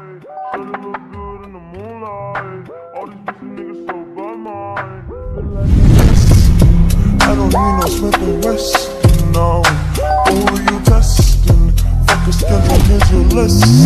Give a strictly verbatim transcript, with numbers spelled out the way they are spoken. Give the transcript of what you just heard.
Shawty look good in the moonlight. All these pussy niggas so by mine. I don't need no Smith and Wesson, no. Who are you testing? Fuck a schedule, here's your list.